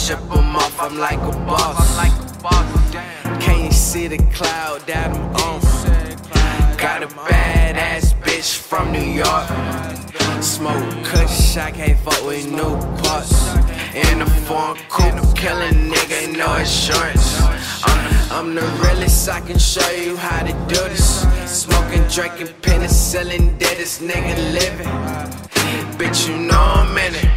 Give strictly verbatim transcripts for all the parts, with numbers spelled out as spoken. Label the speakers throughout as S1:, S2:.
S1: ship them off, I'm like a boss. Can't you see the cloud that I'm on? Got a badass bitch from New York. Smoke kush, I can't fuck with new parts. In a foreign coupe, killing nigga, no insurance. I'm, I'm the realest, I can show you how to do this. Smoking, drinking, penicillin, dead this nigga living. Bitch, you know I'm in it.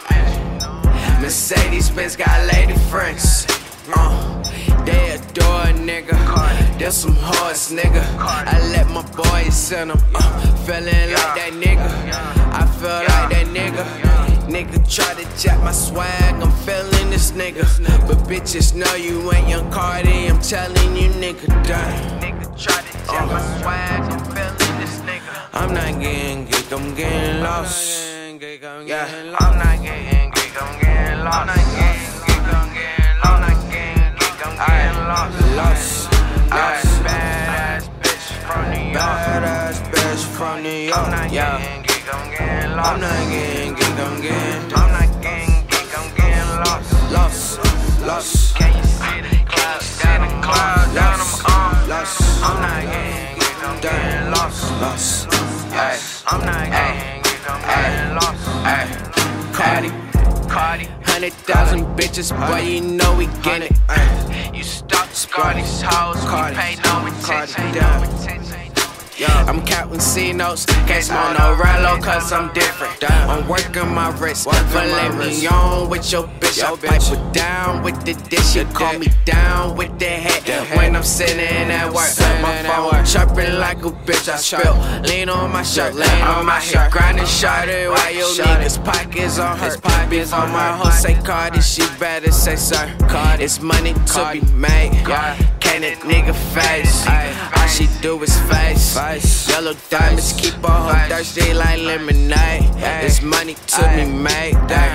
S1: Mercedes-Benz got lady friends. Uh, they adore a nigga. They're some horse nigga. I let my boys in them. Uh, feeling like that nigga. I feel like that nigga. Nigga try to jack my swag, I'm feeling this nigga. But bitches know you ain't Young Cardi, I'm telling you nigga done. Nigga try to jack my swag, I'm feeling this nigga. I'm not getting geek, I'm getting lost. Yeah, I'm not getting geek, I'm getting lost. I'm not getting geek, I'm getting lost. I'm not getting geek, I'm getting lost. Lost, lost. Badass bitch from New York. Badass bitch from New York. I'm not getting geek, I'm getting lost. I'm not getting geek, I'm getting. I'm not getting geek, I'm getting lost. Lost, lost. Can you see the clouds down the clouds down them on? Lost. I'm not getting geek, I'm getting lost. Lost. Ay, I'm not getting geek, I'm getting lost. Ay, Cardi, Cardi. Hundred thousand bitches, boy, you know we get it. Ay, you stop Cardi's house, we pay no attention, no attention. I'm counting C notes, can't smoke no Rallo cause I'm different. I'm working my wrist, filet mignon with your bitch. I pipe her down with the dish, you call me down with the head. When I'm sitting at work, my phone chirping like a bitch. I spill lean on my shirt, lean on my shirt, grinding shorty while your niggas pockets on her. Beef on my hoe, say Cardi, she better say sir. It's money to be made, can't a nigga face. All she do is face. Yellow diamonds keep all her thirsty like lemonade. It's money to be made.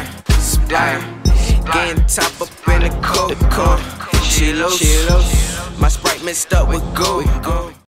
S1: Getting top up in the coupe. She loose. My Sprite mixed up with goo.